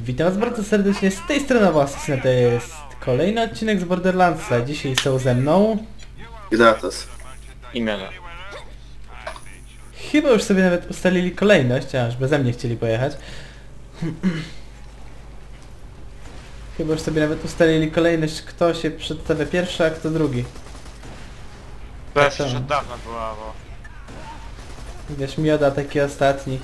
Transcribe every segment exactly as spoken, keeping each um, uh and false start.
Witam was bardzo serdecznie, z tej strony Assassina, to jest kolejny odcinek z Borderlandsa. Dzisiaj są ze mną... Gnatos. I Mela. Chyba już sobie nawet ustalili kolejność, aż beze mnie chcieli pojechać. Chyba już sobie nawet ustalili kolejność, kto się przedstawia pierwszy, a kto drugi. To Tak, już tak. od dawna była, bo... Wiesz, Mioda taki ostatni.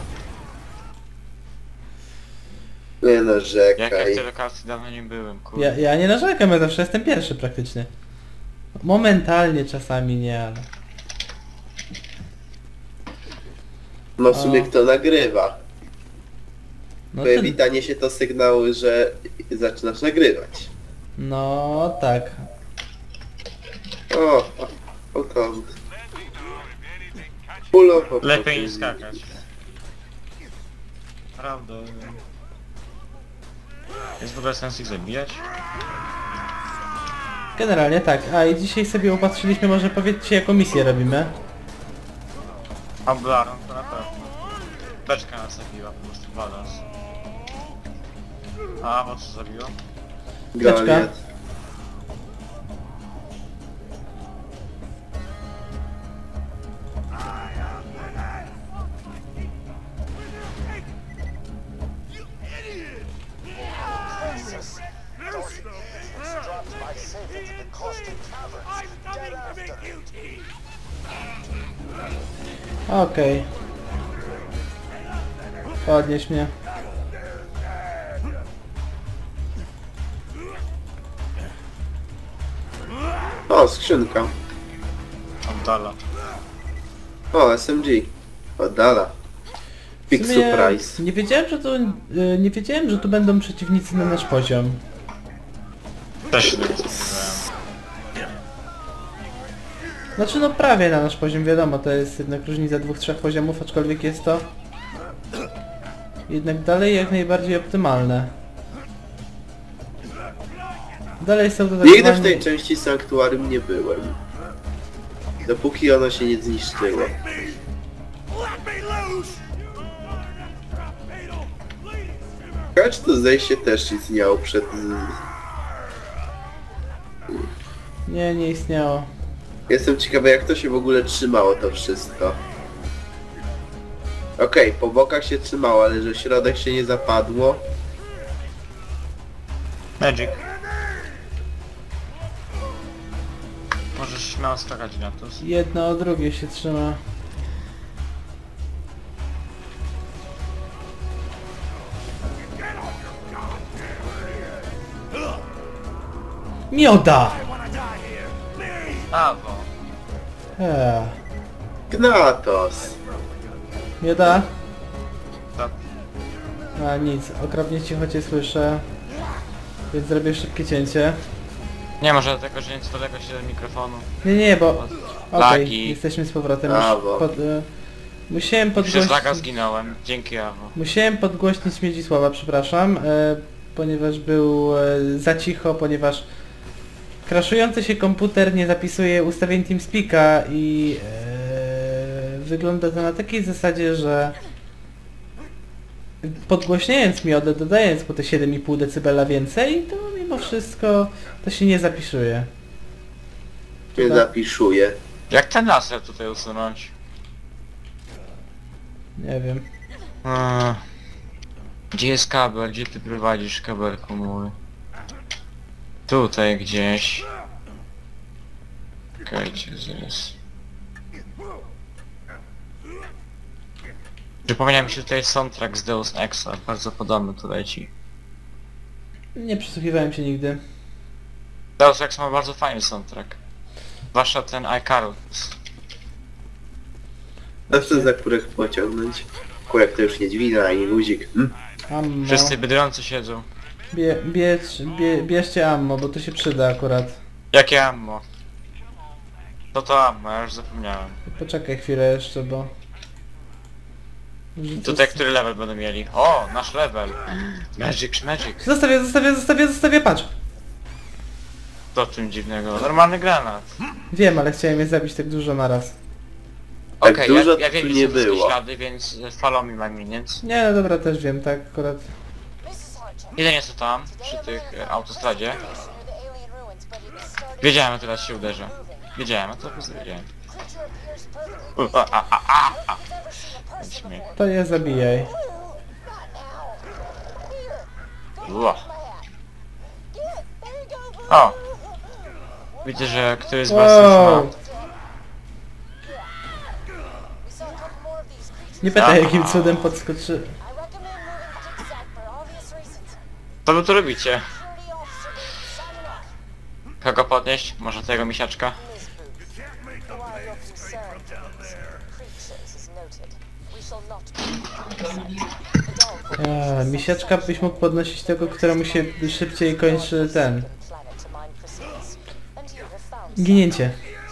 Nie Jak ja narzekaj. w tej lokacji dawno nie byłem, kurde. Ja, ja nie narzekam, ja zawsze jestem pierwszy praktycznie. Momentalnie czasami nie, ale... No w sumie O. kto nagrywa? No, Twoje ty... witanie się to sygnały, że zaczynasz nagrywać. no tak. O, o, autobus. Pulo, Lepiej nie skakać. Prawda. Jest w ogóle sens ich zabijać? Generalnie tak, a i dzisiaj sobie upatrzyliśmy, może powiedzcie jaką misję robimy. A Blaron to na pewno. Beczka nas zabiła, po prostu balans. A, bo co zabiło? Goliat. Okej. Podnieś mnie. O, skrzynka. Oddala. O, S M G. Oddala. W Big sumie surprise. Nie wiedziałem, że tu, y, nie wiedziałem, że tu będą przeciwnicy na nasz poziom. Też się nie spodziewałem. Znaczy no prawie na nasz poziom, wiadomo, to jest jednak różnica dwóch, trzech poziomów, aczkolwiek jest to jednak dalej jak najbardziej optymalne. Dalej są to tak Nigdy w zwani- tej części sanktuarium nie byłem. Dopóki ono się nie zniszczyło. Kacz to zejście też istniało przed... Nie, nie istniało. Jestem ciekawy jak to się w ogóle trzymało to wszystko. Okej, po bokach się trzymało, ale że środek się nie zapadło. Magic. Możesz śmiało skakać na to. Jedno o drugie się trzyma. Mioda! Awo. Eee. Gnatos! Mioda? To... A nic, okropnie cicho cię słyszę. Więc zrobię szybkie cięcie. Nie, może dlatego, że nieco daleko się do mikrofonu. Nie, nie, bo... Okej, Lagi. jesteśmy z powrotem. Brawo. Już pod, y, musiałem Przez laga podgłośnić... zginąłem. Dzięki Awo. Musiałem podgłośnić Miedzisława, przepraszam, y, ponieważ był y, za cicho, ponieważ crashujący się komputer nie zapisuje ustawień TeamSpeaka i y, wygląda to na takiej zasadzie, że podgłośniając miodę, dodając po te siedem i pół decybela więcej, to mimo wszystko to się nie zapisuje. Nie zapiszuję. Jak ten laser tutaj usunąć? Nie wiem. Hmm. Gdzie jest kabel? Gdzie ty prowadzisz kabelku mój? Tutaj gdzieś. Czekajcie, zaraz. Przypomniał mi się tutaj soundtrack z Deus Exa, bardzo podobny tu leci. Nie przysłuchiwałem się nigdy. Deus Ex ma bardzo fajny soundtrack. Zwłaszcza ten iCarus. A co za kurek pociągnąć? Kurek to już nie dźwigna ani guzik. Hm? Ammo. Wszyscy bydrący siedzą. Bie, bierz, bie, bierzcie ammo, bo to się przyda akurat. Jakie ammo? To to ammo, ja już zapomniałem. Poczekaj chwilę jeszcze, bo... Rzucę Tutaj s- który level będą mieli? O, nasz level! Magic, magic! Zostawię, zostawię, zostawię, zostawię, patrz! To czym dziwnego? Normalny granat. Wiem, ale chciałem je zabić tak dużo naraz. Tak Okej, dużo ja, ja tu wiem, nie gdzie są było. ślady, więc follow me my minions. Nie, no dobra, też wiem, tak akurat. Jedynie co tam, przy tych e, autostradzie. Wiedziałem, że teraz się uderzę. Wiedziałem, a to po prostu wiedziałem. U, a, a, a, a, a. Śmiech. To je zabijaj. Ło. O! Widzę, że któryś z was już ma... Wow. Nie pytaj jakim cudem podskoczy... Co wy tu robicie? Kogo podnieść? Może tego misiaczka? A, misiaczka byś mógł podnosić tego, któremu się szybciej kończy ten... Ginięcie.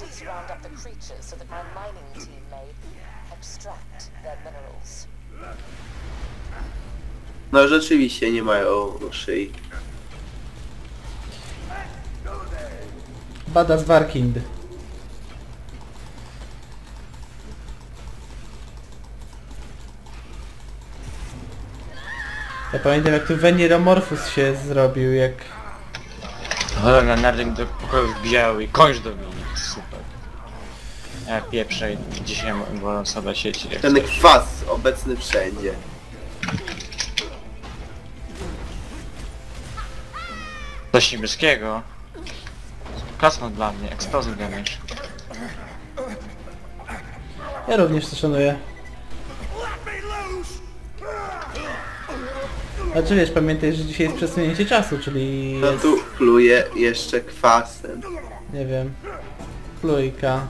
No rzeczywiście nie mają szyi. Badass Warkind. Ja pamiętam jak tu Veniromorphus się zrobił, jak... O, na nardy mi do pokoju wbijały i kończ do mnie. Super. Ja pieprzę i dzisiaj wolę sobie sieci. jak Ten coś. kwas obecny wszędzie. Coś niebieskiego. Klasno dla mnie, explosive damage. Ja również to szanuję. Znaczy wiesz, pamiętaj, że dzisiaj jest przesunięcie czasu, czyli No jest, tu pluje jeszcze kwasem. nie wiem, plujka.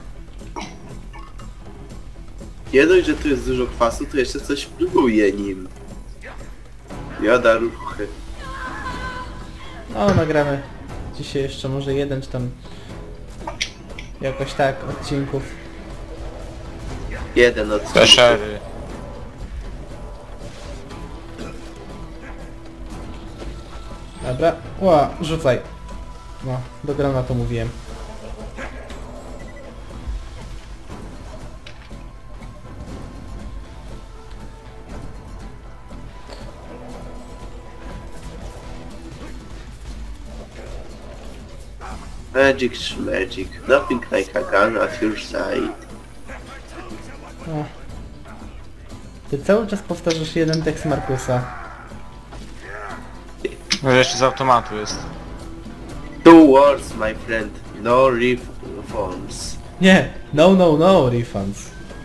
Nie dość, że tu jest dużo kwasu, to jeszcze coś pluje nim. Jada ruchy. No, nagramy dzisiaj jeszcze może jeden czy tam jakoś tak odcinków. Jeden odcinek. Peszery. Dobra, ła, rzucaj. No, do granatu mówiłem. Magic magic. Nothing like a gun at your side. O. Ty cały czas powtarzasz jeden tekst Markusa. No jeszcze z automatu jest. Two words, my friend. No reforms. Nie, no, no, no, refunds.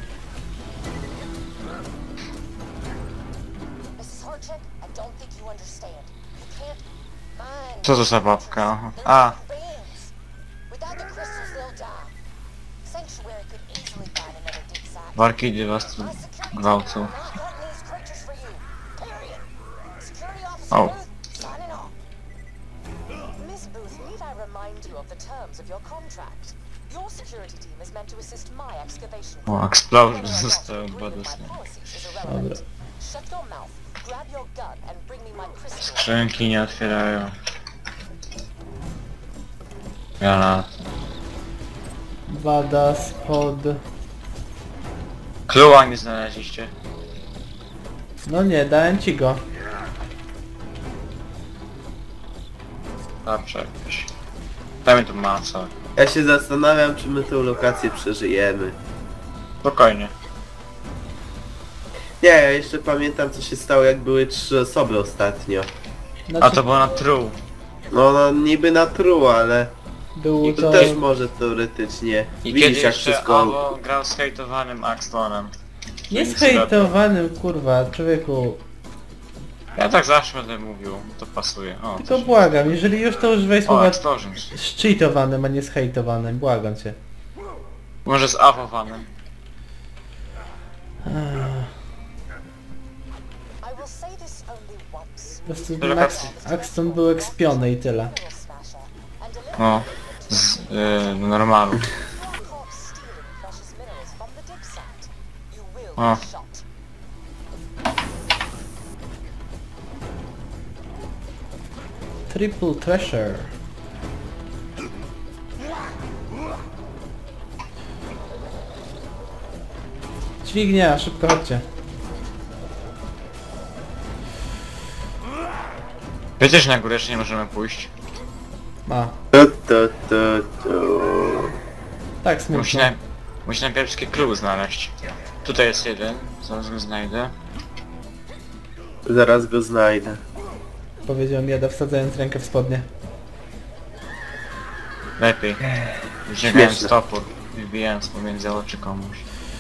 Co to za babka? Aha. A, Warkidy was tu gwałcą. O. Miss Booth, need I remind you of the terms of your contract? Your security team is meant to assist my excavation. O, explosion został badosny. Dobra. Shut your mouth, grab your gun and bring me my crystal. Skrzynki nie otwierają. Granat. Badass pod... Kluła nie znaleźliście. No nie, dałem ci go. Dobrze jakoś. Dajmy tu maca. Ja się zastanawiam, czy my tę lokację przeżyjemy. Spokojnie. Nie, ja jeszcze pamiętam, co się stało, jak były trzy osoby ostatnio. Znaczy, A to było na true. No, no niby na tru, ale był to to... też może teoretycznie. I Widzisz, kiedy jak jeszcze wszystko... Avo grał z hejtowanym Axtonem. Nie zhejtowanym, kurwa, człowieku. Ja tak zawsze będę mówił, to pasuje. O, Tylko coś- błagam, jeżeli już to używaj o słowa explosions. zcheatowanym, a nie zhejtowanym, błagam cię. Może z awowanym. Ech, I will say this only once. po prostu Dobra, Max Axton był ekspiony i tyle. Mineral smasher and deliver No. Z yy, normalu. caught stealing precious minerals from the dig site. You will Oh. be shot. Triple treasure. Dźwignia, szybko chodźcie. Wiecie, że na górę jeszcze nie możemy pójść? A, To, to, to, to. tak Musi, smutno. na, musi najpierw wszystkie kluby znaleźć. Tutaj jest jeden, zaraz go znajdę. Zaraz go znajdę. Powiedział Jada, wsadzając rękę w spodnie. Lepiej. Wyciągając Śmieszne. topór, wybijając pomiędzy oczy komuś.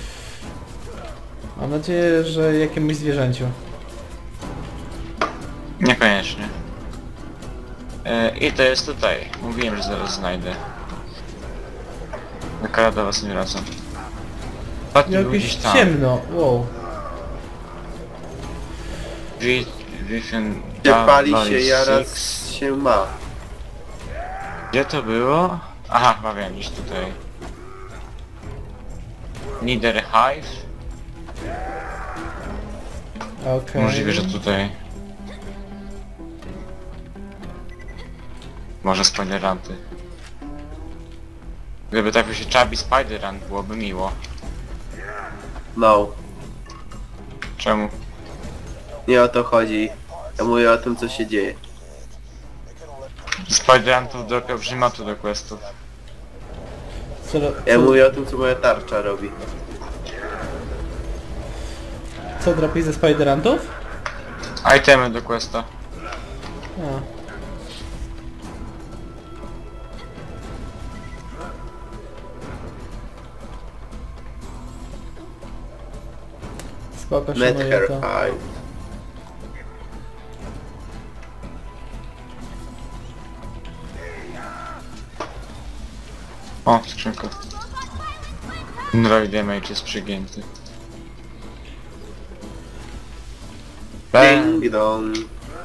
Mam nadzieję, że jakiemuś zwierzęciu. Niekoniecznie. E, I to jest tutaj. Mówiłem, że zaraz znajdę. Na do was nie wracam. Ostatni był Jakieś gdzieś tam. ciemno, wow. Wi- Wi-Fi- Gdzie da- pali Lolly się, jaraz Six. się ma. Gdzie to było? Aha, chyba wiem, gdzieś tutaj. Nether Hive? Okej. Możliwe, że tutaj. Może Spideranty. Gdyby tak się Chubby Spiderant byłoby miło. No. Czemu? Nie o to chodzi. Ja mówię o tym, co się dzieje. Spiderantów dropią przymatu do questów. Co, ro- Ja co, mówię o tym, co moja tarcza robi. co dropi ze Spiderantów? Itemy do questa. A. Spoko, Met szanuję her to. eye. O, skrzynka. Droid damage jest przygięty. Bam. Ding dong.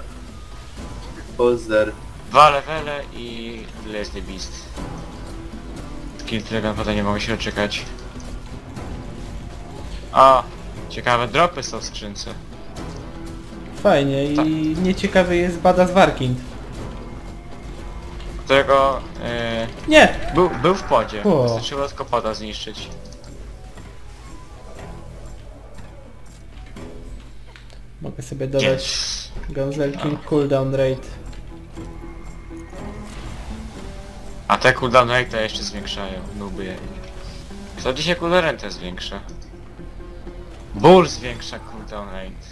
Pozdar. Dwa levele i Les the Beast. Skill, którego naprawdę nie mogę się doczekać. O! Ciekawe dropy są w skrzynce. Fajnie i Tak. nieciekawy jest Badass Warkind. Którego... Yy, Nie! był, był w podzie. O. Wystarczyło tylko poda zniszczyć. Mogę sobie dodać Yes. Gonzelking cooldown rate. A te cooldown rate jeszcze zwiększają. Nuby. Co dzisiaj cooldown rate zwiększa? Bull zwiększa cooldown rate.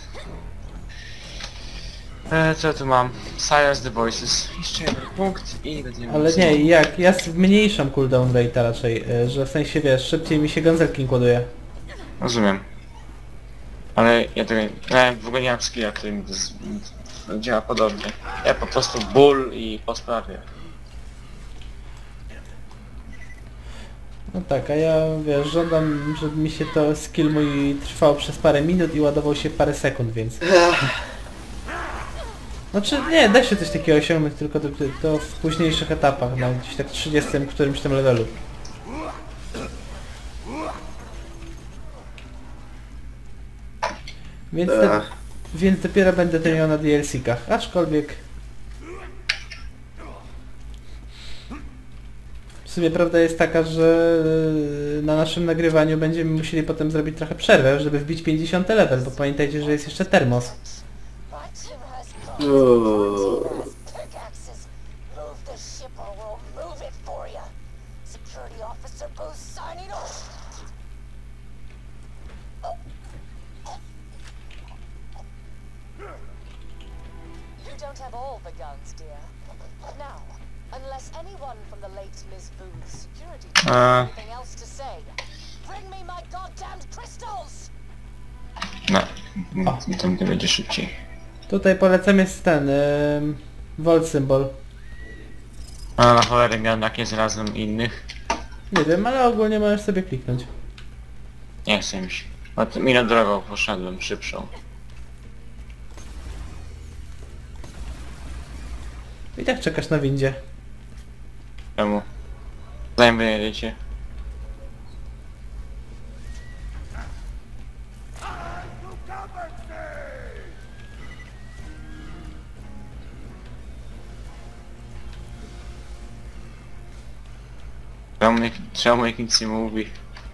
E, co ja tu mam? Silence the voices. Jeszcze jeden punkt i będziemy... Ale nie, jak? Ja zmniejszam cooldown rate raczej, y, że w sensie wiesz, szybciej mi się Gonzelking ładuje. Rozumiem. Ale ja tego... Ja w ogóle nie mam skilla, który mi to z... działa podobnie. Ja po prostu ból i po sprawie. No tak, a ja wiesz, żądam, żeby mi się to skill mój trwał przez parę minut i ładował się parę sekund, więc... Znaczy nie, da się coś takiego osiągnąć, tylko to, to w późniejszych etapach, na gdzieś tak trzydziestym którymś tam levelu. Więc, te, Ach. więc dopiero będę to miał na D L C-kach, aczkolwiek... W sumie prawda jest taka, że yy, na naszym nagrywaniu będziemy musieli potem zrobić trochę przerwę, żeby wbić pięćdziesiąty level, bo pamiętajcie, że jest jeszcze termos. Uuu. Pickaxes. Move the ship or we'll move it for you. Security officer Booth signing off. You don't have all the guns, dear. Now, unless anyone from the late Miss Booth's security team Uh. has anything else to say, bring me my goddamned crystals! No. No, to mi to będzie szybciej. Tutaj polecam jest ten, yy, Volt symbol. A na cholerę miałem jak nie znalazłem innych. Nie wiem, ale ogólnie możesz sobie kliknąć. Nie chcę mi się. A to minę drogą poszedłem, szybszą. I tak czekasz na windzie. Czemu? Zanim wyjedziecie. Czemu nikt, czemu nikt nic nie mówi?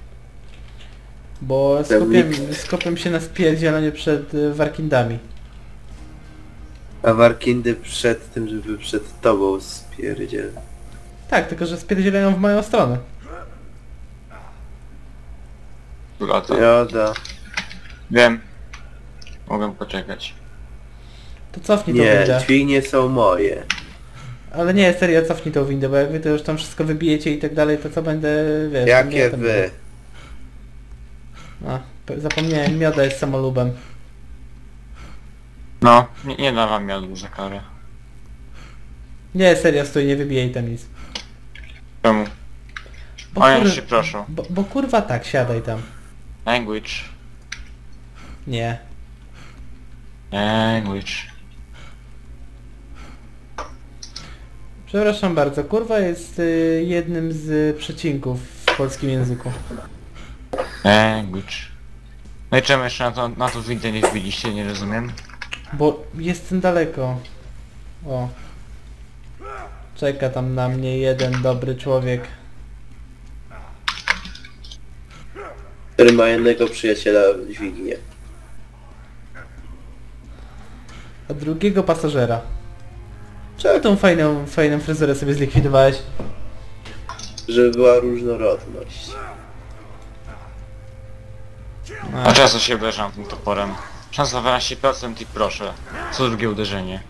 Bo skopię, skopię się na spierdzielanie przed y, Warkindami. A Warkindy przed tym, żeby przed tobą spierdziel. Tak, tylko że spierdzielają w moją stronę. Lata. Joda. Wiem. Mogę poczekać. To cofnij tą Nie, windę. dźwignie są moje. Ale nie, serio, cofnij tą windę, bo jak wy to już tam wszystko wybijecie i tak dalej, to co będę, wiesz... Jakie nie, tam- wy? A, pe- zapomniałem, Mioda jest samolubem. No, nie, nie da wam miodu za karę. Nie, serio, stój, nie wybijaj tam nic. Czemu? Bo, O, ja kur... się proszę. bo, bo kurwa tak, siadaj tam. Language. Nie. Language. Przepraszam bardzo, kurwa jest y, jednym z przecinków w polskim języku. Language. No i czemu jeszcze na to, na to windę nie wbiliście, nie rozumiem. Bo jestem daleko. O. Czeka tam na mnie jeden dobry człowiek. Który ma jednego przyjaciela w dźwignię. A drugiego pasażera. Czemu Tak, tą fajną, fajną fryzurę sobie zlikwidowałeś? żeby była różnorodność. A często się uderzam tym toporem. Szansa dwanaście procent i proszę. Co drugie uderzenie.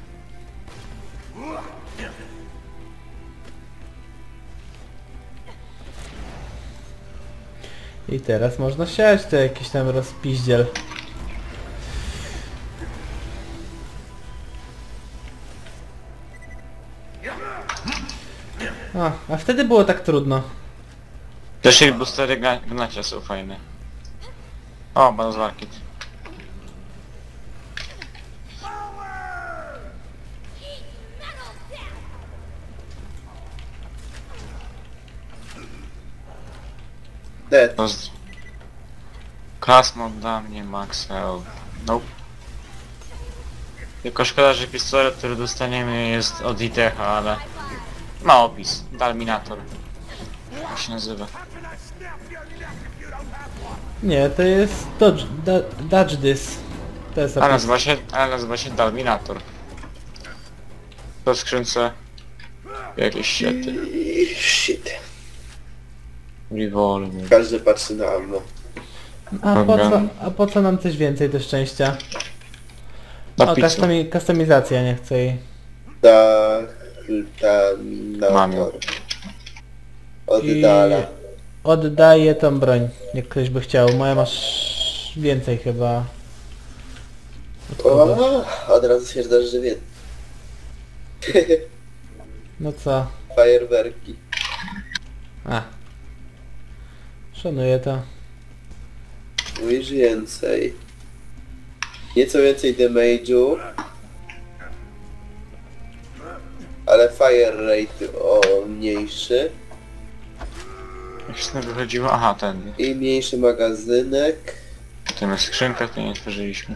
I teraz można siać to jakiś tam rozpiździel. A, a wtedy było tak trudno. Te shield boostery gna gnacia są fajne. O, Banozwarkit. Dead. To z... Klasmod dla mnie, Maxwell. Nope. Tylko szkoda, że pistolet, który dostaniemy jest od Itecha, ale... Ma opis. Dalminator. Jak się nazywa? Nie, to jest dodge, da, dodge this. To jest A opis. nazywa się, a nazywa się Dalminator. To w skrzynce... Jakieś siety. Shit. Revolver. Każdy patrzy na ammo. A po co, a po co nam coś więcej do szczęścia? Na O, pizzu. customi, customizacja, nie chcę jej. Tak, tam Mam na ją. Oddala. Oddaję tą broń, jak ktoś by chciał. Moja masz więcej chyba. Od kogoś. O, od razu się zdarzy, że wie. No co? Fajerwerki. A. Szanuję to. Mówisz więcej. Nieco więcej damage'u. Ale fire rate o mniejszy. Jak się to wychodziło? Aha, ten. I mniejszy magazynek. Ten jest skrzynka, to nie otworzyliśmy.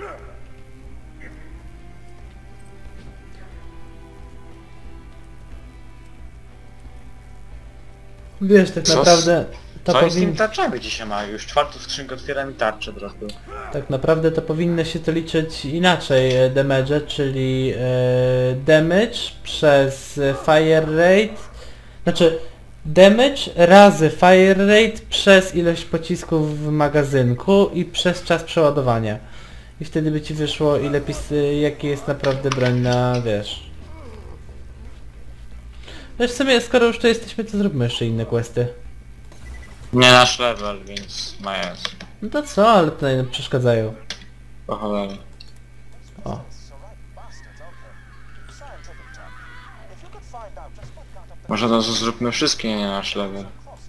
Wiesz, tak Co z- naprawdę to Co jest z tymi powin... tarczami dzisiaj ma? Już czwartą skrzynkę otwieram i tarczę trochę. tak naprawdę to powinno się to liczyć inaczej, e, damage, czyli e, damage przez e, fire rate, znaczy damage razy fire rate przez ilość pocisków w magazynku i przez czas przeładowania. I wtedy by ci wyszło ile pis... e, jaki jest naprawdę broń na, wiesz. Wiesz w sumie, skoro już tu jesteśmy, to zróbmy jeszcze inne questy. Nie nasz level, więc ma jest. No to co, ale tutaj nam przeszkadzają. Po cholerę. O. Może to zróbmy wszystkie nie nasz level.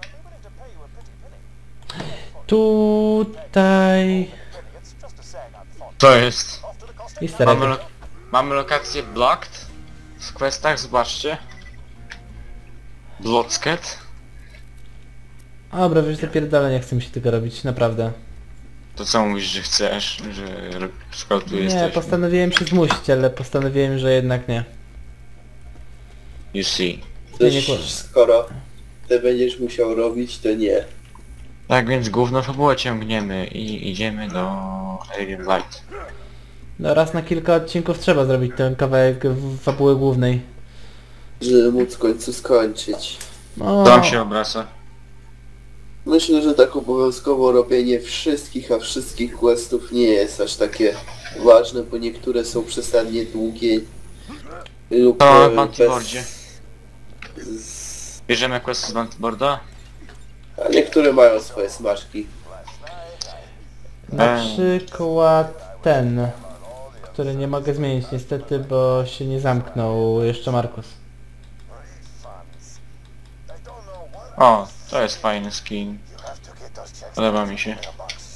Tutaj... To jest. Easter Mamy, egg. lo mamy lokację blocked w questach, zobaczcie. Bloodscat. Dobra, wiesz, zapierdala, nie chce mi się tego robić, naprawdę. To co mówisz, że chcesz, że skoro tu Nie, jesteś? postanowiłem się zmusić, ale postanowiłem, że jednak nie. You see. Nie, nie Też kłamie. skoro ty będziesz musiał robić, to nie. Tak więc główną fabułę ciągniemy i idziemy do Alien Light. No raz na kilka odcinków trzeba zrobić ten kawałek w- fabuły głównej. Żeby móc w końcu skończyć. No, Tam się obraca. Myślę, że tak obowiązkowo robienie wszystkich, a wszystkich questów nie jest aż takie ważne, bo niektóre są przesadnie długie lub To e, w Antibordzie. z- Bierzemy quest z Antiborda? A niektóre mają swoje smaczki. na Eee. przykład ten, który nie mogę zmienić niestety, bo się nie zamknął jeszcze Markus. O, to jest fajny skin. Podoba mi się.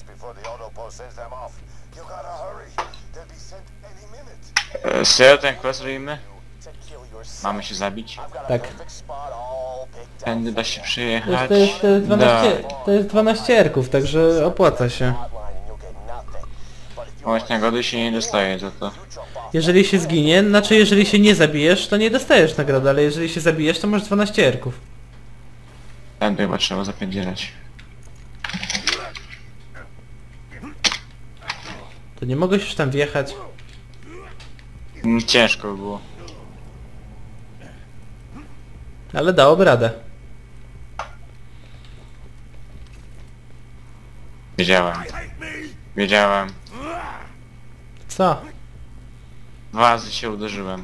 E, Serio ten quest robimy? Mamy się zabić? Tak. Tędy da się To przyjechać. jest, to jest, to jest dwanaście, Da. to jest dwanaście erków, także opłaca się. Właśnie nagody się nie dostaje za to. Jeżeli się zginie, znaczy jeżeli się nie zabijesz, to nie dostajesz nagrody, ale jeżeli się zabijesz, to masz dwanaście erków. Tędy chyba trzeba zapierdzielać. To nie mogłeś już tam wjechać. Mm, Ciężko by było. Ale dałoby radę. Wiedziałem. Wiedziałem. Co? Dwa razy się uderzyłem.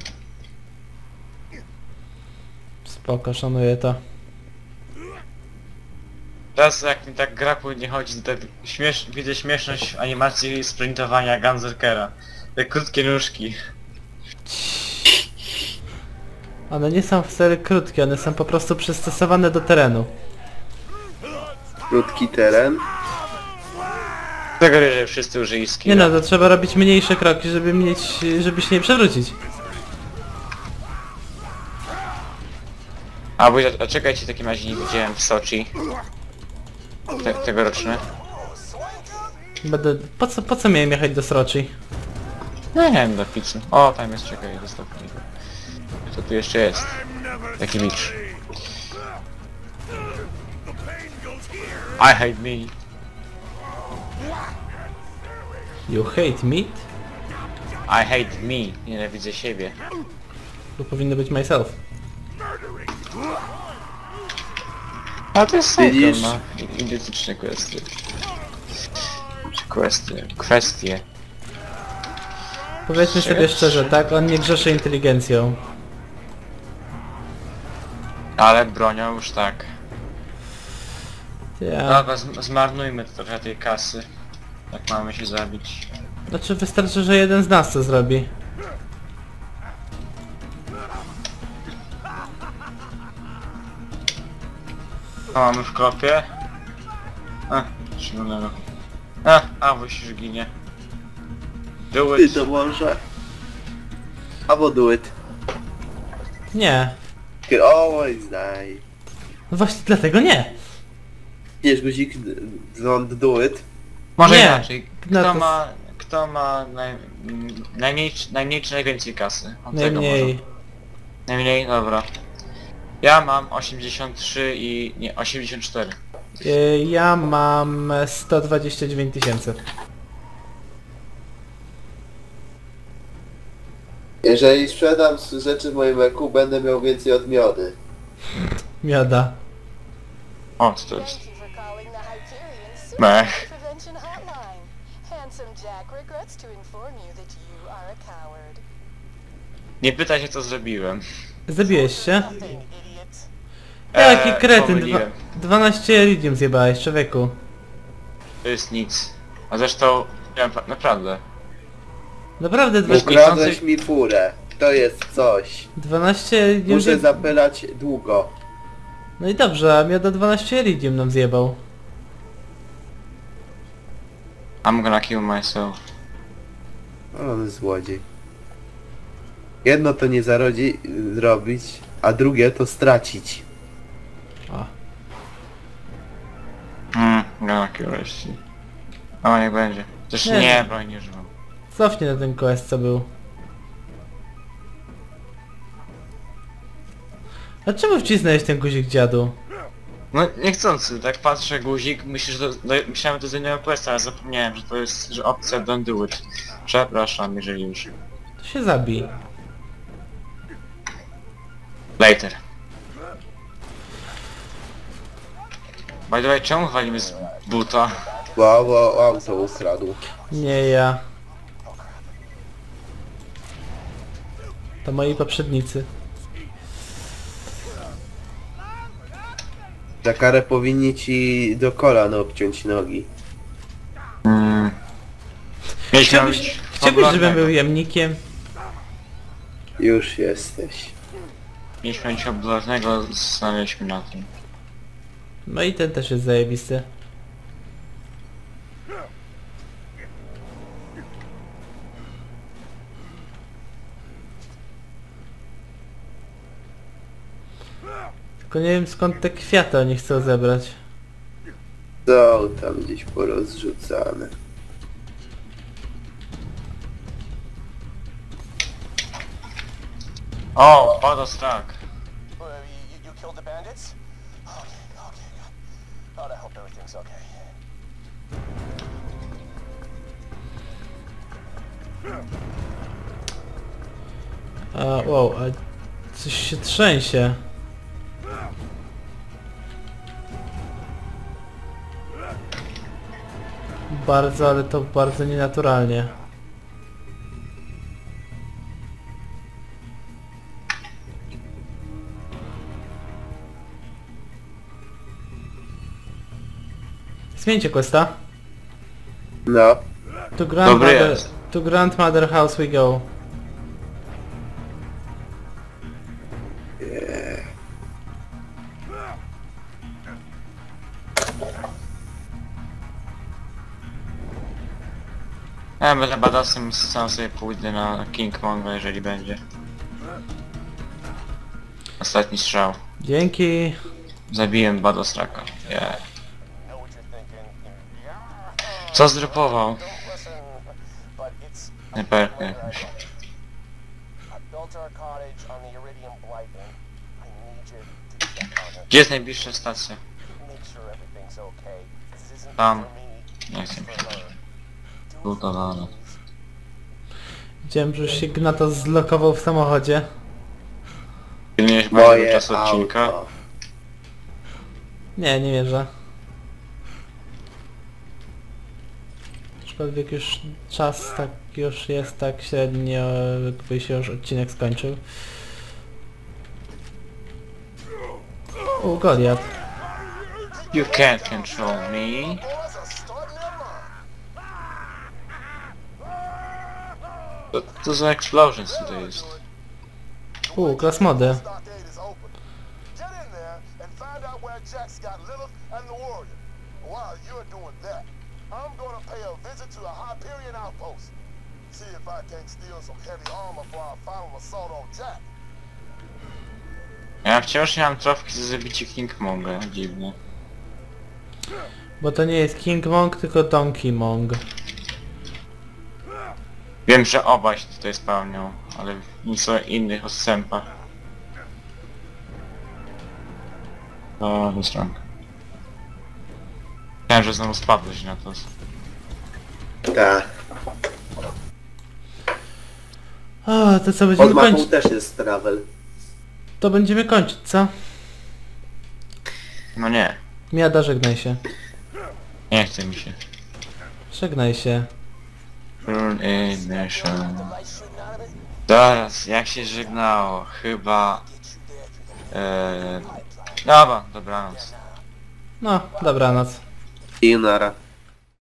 Spoko, szanuję to. Teraz jak mi tak gra płynnie chodzi, to tak śmiesz widzę śmieszność animacji sprintowania Gunzerkera. Te krótkie nóżki. One nie są wcale krótkie, one są po prostu przystosowane do terenu. Krótki teren. Tego, że wszyscy użyli Nie skilla. no, to trzeba robić mniejsze kroki, żeby mieć, żeby się nie przewrócić. A, bo ja- a czekajcie, w takim razie nie widziałem w Soczi. Te, tegoroczny. Będę... Po co, po co miałem jechać do Sroczy? No nie wiem, do pizzy. O, tam jest, czekaj, dostał. Co tu jeszcze jest? Taki micz. I hate me. You hate meat? I hate me. Nienawidzę siebie. Tu powinno być myself. A to jest Widzisz? cycle, no. Identyczne questy. Czy questy? Kwestie. Powiedzmy sobie szczerze, tak? On nie grzeszy inteligencją. Ale bronią już tak. Ja... Dobra, z- zmarnujmy trochę tej kasy. Jak mamy się zabić. Znaczy wystarczy, że jeden z nas to zrobi. Co mamy w kopie? A, trzymanego. A, a właśnie już ginie. Do Ty it. to może. Albo do it. Nie. You always die. No właśnie dlatego nie. Wiesz, guzik, don't do it. Może Nie. inaczej. Kto No to- ma... Kto ma naj, mm, najmniej, najmniej czy najwięcej kasy? Od tego Najmniej. może. Najmniej? Dobra. Ja mam osiemdziesiąt trzy i... nie, osiemdziesiąt cztery. Y, Ja mam sto dwadzieścia dziewięć tysięcy. Jeżeli sprzedam rzeczy w moim eku, będę miał więcej od miody. Mioda. O, co to jest? Thank you for calling the Hyperion Mech. Suicide Prevention Hotline. Handsome Jack regrets to inform you that you are a coward. Nie pytaj się co zrobiłem. Zabiłeś się? Nothing, idiot. Jaki Eee, kretyn, dwa, pomyliłem. dwanaście iridium zjebałeś, człowieku. To jest nic. A zresztą... Ja, naprawdę. Naprawdę dwa, Wiesz, Ukradłeś niechcący- mi furę. To jest coś. dwanaście iridium Muszę zje... zapylać długo. No i dobrze, a mioda dwanaście iridium nam zjebał. I'm gonna kill myself. O, złodziej. Jedno to nie zarodzi zrobić, a drugie to stracić. O. Hmm, gonna kill myself. O, niech będzie. Też Nie. nie, broń nie używam. Cofnij na ten quest co był. A czemu wcisnąłeś ten guzik dziadu? No niechcący, tak patrzę guzik, myślę, że to, no, myślałem, że to z innego questa, ale zapomniałem, że to jest, że opcja don't do it. Przepraszam, jeżeli już. To się zabij. Later. By the way, czemu walimy z buta? Wow, wow, auto ukradł. Nie ja. To moi poprzednicy. Za karę powinni ci do kolan obciąć nogi. Hmm. Mieliśmy Chciałbyś, robić chciałbyś żebym fabularnego. był jamnikiem? Już jesteś. Mieliśmy robić fabularnego, zastanawialiśmy na tym. No i ten też jest zajebisty. Tylko nie wiem skąd te kwiaty oni chcą zebrać. Są tam gdzieś porozrzucane. O, padostrak. Uh, you, you killed the bandits? Okay, okay, good. God, I hope everything's okay. A, wow, a coś się trzęsie. Bardzo, ale to bardzo nienaturalnie. Zmieńcie questa. No. To grandmother, jest. to grandmother house we go. Ja będę badasem, sam sobie pójdę na King Monga, jeżeli będzie. Ostatni strzał. Dzięki. Zabiłem badostraka. Yeah. Know what you're thinking. Co zdropował? Don't listen, but it's Nie perkę jakoś. I built our cottage on the Iridium Blyton. I need you to check on it. Gdzie jest najbliższa stacja? Make sure everything's okay. This isn't Tam. for me, Nie it's chcę mi for się. her. Lutowana. Widziałem, że już się Gnato zlokował w samochodzie. Pilniejesz bardzo Moje czas odcinka. auto. Nie, nie wierzę. Aczkolwiek już czas tak już jest tak średnio, jakby się już odcinek skończył. O, Goliat. You can't control me. Boys are starting their mind. To, to za explosions tutaj jest. U, klas mody. Stockade is open. Get in there and find out where Jack's got Lilith and the Warrior. While you're doing that, I'm gonna pay a visit to a Hyperion outpost. See if I can't steal some heavy armor for our final assault on Jack. Ja wciąż nie mam trofki za zabicie King Monga, dziwnie. Bo to nie jest King Mong, tylko Donkey Mong. Wiem, że obaj się tutaj spełnią, ale w nieco innych odstępach. To do stron. Myślałem, że znowu spadłeś na to. Tak. O, to co, Pod będziemy mapą kończyć? też jest travel. To będziemy kończyć, co? No nie, Miada, żegnaj się. nie chce mi się. Żegnaj się. Run ignition. Device shooting out of it? Zaraz, jak się żegnało? Chyba... Eee... Dobra, dobranoc. No, dobranoc. I nara.